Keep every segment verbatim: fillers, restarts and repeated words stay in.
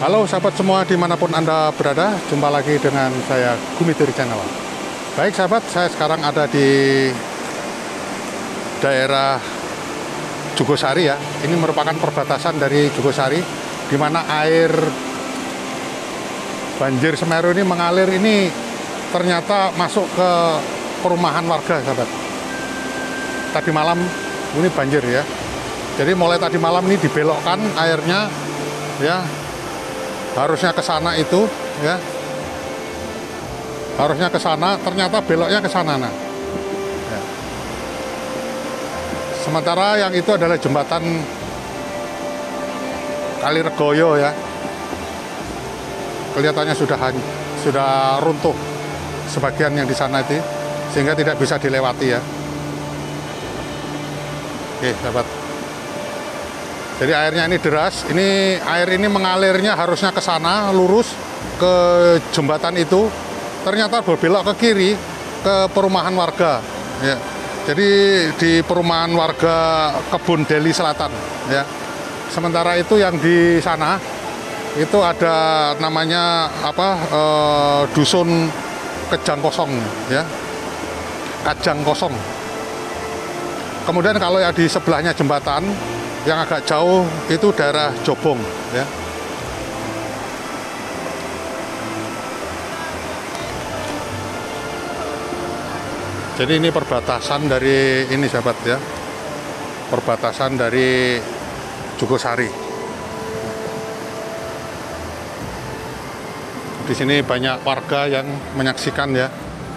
Halo sahabat semua dimanapun Anda berada, jumpa lagi dengan saya Gumitri Channel. Baik sahabat, saya sekarang ada di daerah Jugosari ya. Ini merupakan perbatasan dari Jugosari, di mana air banjir Semeru ini mengalir ini ternyata masuk ke perumahan warga sahabat. Tadi malam ini banjir ya. Jadi mulai tadi malam ini dibelokkan airnya ya. Harusnya ke sana itu ya. Harusnya ke sana, ternyata beloknya ke sana nah. Ya. Sementara yang itu adalah jembatan Kaliregoyo ya. Kelihatannya sudah sudah runtuh sebagian yang di sana itu, sehingga tidak bisa dilewati ya. Oke, sahabat. Jadi airnya ini deras, ini air ini mengalirnya harusnya ke sana, lurus ke jembatan itu, ternyata berbelok ke kiri ke perumahan warga. Ya. Jadi di perumahan warga Kebun Deli Selatan. Ya. Sementara itu yang di sana itu ada namanya apa eh, dusun Kejang Kosong, ya, Kajang Kosong. Kemudian kalau yang di sebelahnya jembatan yang agak jauh itu daerah Jobong ya. Jadi ini perbatasan dari ini sahabat ya. Perbatasan dari Jugosari. Di sini banyak warga yang menyaksikan ya.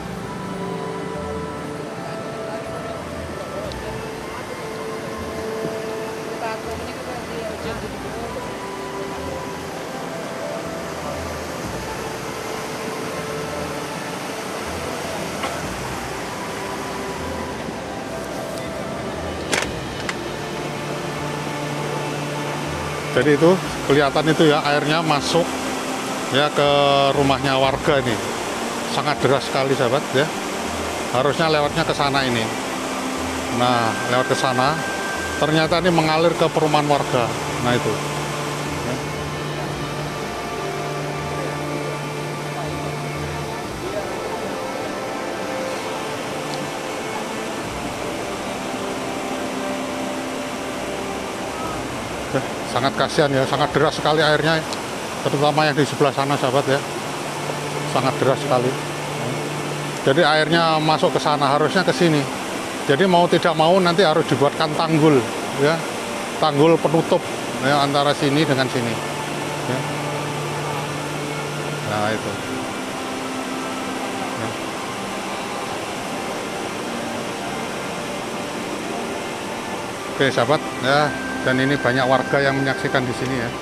Jadi itu kelihatan itu ya, airnya masuk ya ke rumahnya warga ini. Sangat deras sekali sahabat ya. Harusnya lewatnya ke sana ini. Nah, lewat ke sana ternyata ini mengalir ke perumahan warga. Nah, itu. Ya. Sangat kasihan ya, sangat deras sekali airnya, terutama yang di sebelah sana sahabat ya, sangat deras sekali. Jadi airnya masuk ke sana, harusnya ke sini. Jadi mau tidak mau nanti harus dibuatkan tanggul ya, tanggul penutup ya antara sini dengan sini. Ya. Nah itu. Ya. Oke sahabat ya. Dan ini banyak warga yang menyaksikan di sini ya.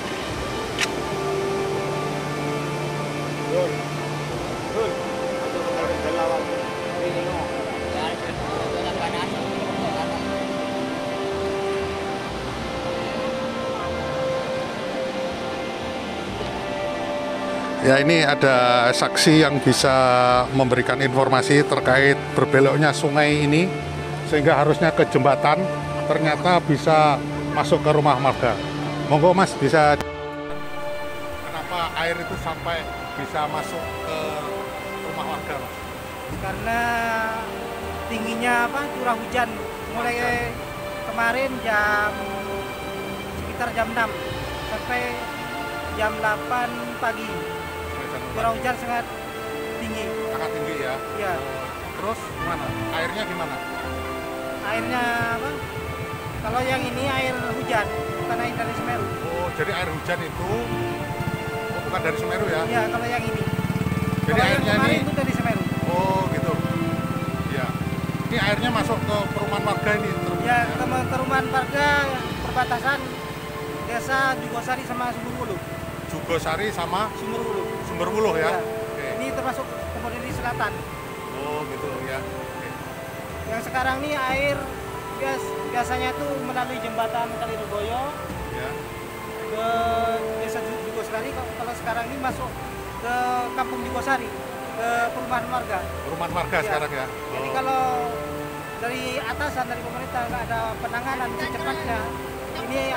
Ya ini ada saksi yang bisa memberikan informasi terkait berbeloknya sungai ini, sehingga harusnya ke jembatan, ternyata bisa masuk ke rumah warga. Monggo Mas, bisa kenapa air itu sampai bisa masuk ke rumah warga Mas? Karena tingginya apa curah hujan mulai kemarin jam sekitar jam enam sampai jam delapan pagi. Curah hujan sangat tinggi. Sangat tinggi ya? Iya. Terus gimana? Airnya gimana? Airnya apa? Kalau yang ini air hujan, bukan air dari Semeru. Oh, jadi air hujan itu oh, bukan dari Semeru ya? Iya, kalau yang ini. Jadi kalau airnya yang ini itu dari Semeru. Oh, gitu. Ya. Ini airnya masuk ke perumahan warga ini. Ya, ke perumahan warga perbatasan desa Jugosari sama Sumberwuluh. Jugosari sama Sumberwuluh. Sumberwuluh ya? Ya. Oke. Ini termasuk Kebun Deli Selatan. Oh, gitu ya. Oke. Yang sekarang ini air bias, biasanya tuh melalui jembatan Kaliregoyo Ya. ke desa Jugosari. Kalau sekarang ini masuk ke kampung Jugosari, ke perumahan warga. Perumahan warga Ya. sekarang ya? Jadi Oh. kalau dari atasan, dari pemerintah nggak ada penanganan secepatnya, ini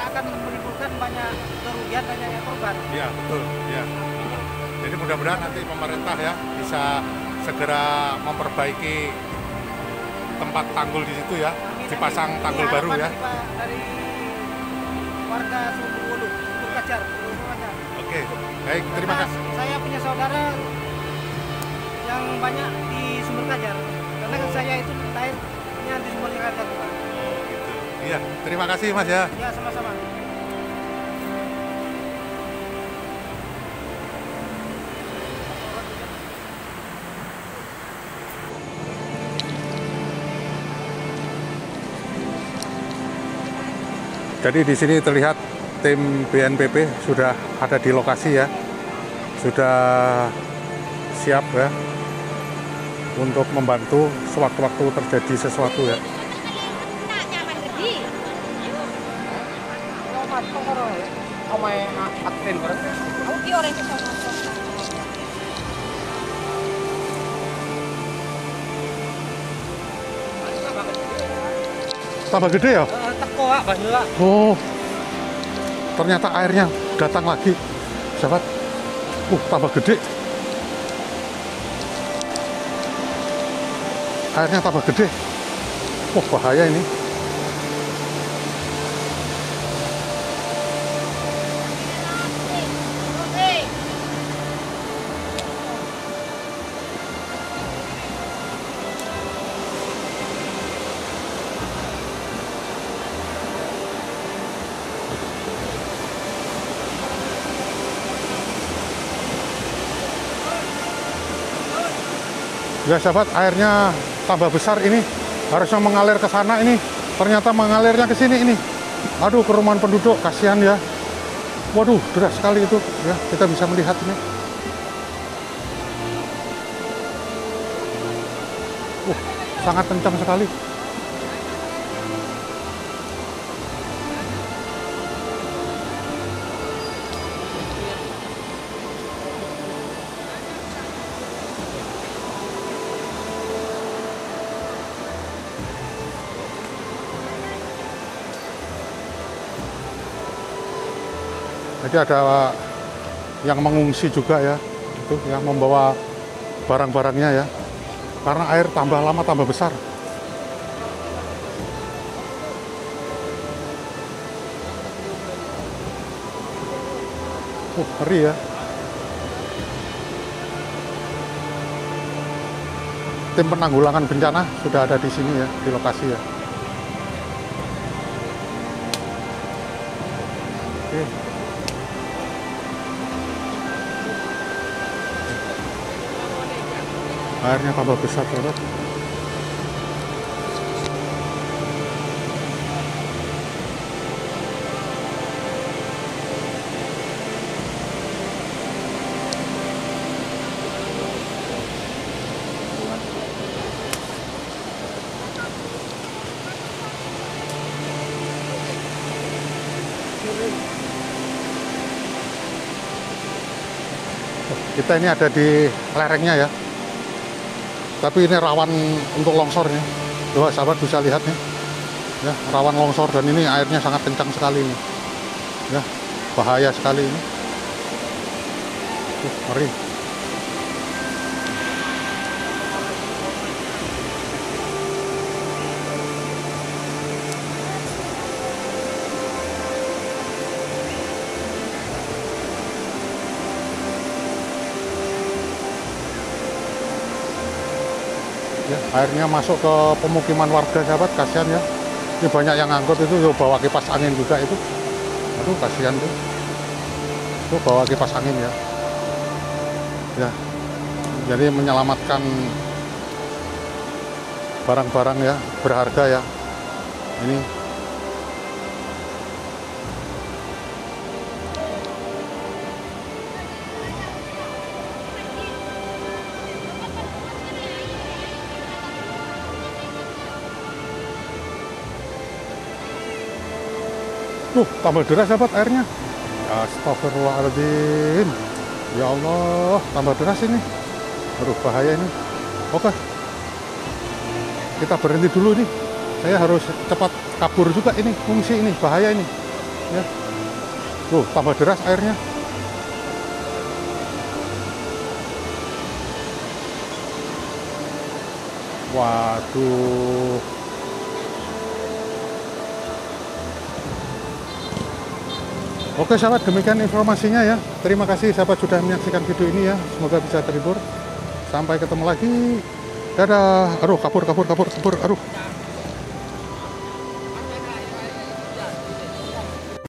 akan menimbulkan banyak kerugian, banyak yang korban. Iya, betul. Ya. Jadi mudah-mudahan nanti pemerintah ya bisa segera memperbaiki tempat tanggul di situ ya, dipasang tanggul Ini baru harapan ya. dari, Pak, dari warga Sumber Wulu, Sumber Kajar, semuanya. Oke, baik, terima Karena kasih. saya punya saudara yang banyak di Sumber Kajar. Karena kan saya itu lahirnya di Sumber Kajar. Pak. Oh, gitu. Iya, terima kasih Mas ya. Ya, sama-sama. Jadi di sini terlihat tim B N P B sudah ada di lokasi ya, sudah siap ya untuk membantu sewaktu-waktu terjadi sesuatu ya. Tambah gede ya? Teko, Pak, banyak, Pak. Oh, ternyata airnya datang lagi, sahabat. Uh, tambah gede. Airnya tambah gede. Wah, bahaya ini. Ya sahabat, airnya tambah besar ini. Harusnya mengalir ke sana ini. Ternyata mengalirnya ke sini ini. Aduh, kerumunan penduduk, kasihan ya. Waduh, deras sekali itu. Ya, kita bisa melihat ini. Uh, sangat kencang sekali. Jadi ada yang mengungsi juga ya, itu yang membawa barang-barangnya ya, karena air tambah lama tambah besar. Uh, ngeri ya. Tim penanggulangan bencana sudah ada di sini ya, di lokasi ya. Oke. Airnya tambah besar, sahabat. Kita ini ada di lerengnya ya. Tapi ini rawan untuk longsor nih. Coba sahabat bisa lihat nih. Ya, rawan longsor dan ini airnya sangat kencang sekali nih. Ya, bahaya sekali ini. Uh, ngeri. Ya, airnya masuk ke pemukiman warga, sahabat, kasihan ya. Ini banyak yang ngangkut itu, yo bawa kipas angin juga itu. Aduh, kasihan tuh. Itu bawa kipas angin ya. Ya, jadi menyelamatkan barang-barang ya berharga ya. Ini Tuh, tambah deras sahabat airnya. Astagfirullahaladzim. Ya Allah, tambah deras ini. Aduh, bahaya ini. Oke. Kita berhenti dulu nih. Saya harus cepat kabur juga ini, fungsi ini, bahaya ini. Ya. Tuh, tambah deras airnya. Waduh. Oke sahabat, demikian informasinya ya. Terima kasih sahabat sudah menyaksikan video ini ya. Semoga bisa terhibur. Sampai ketemu lagi. Dadah. Aduh, kabur, kabur, kabur, kabur. Aduh.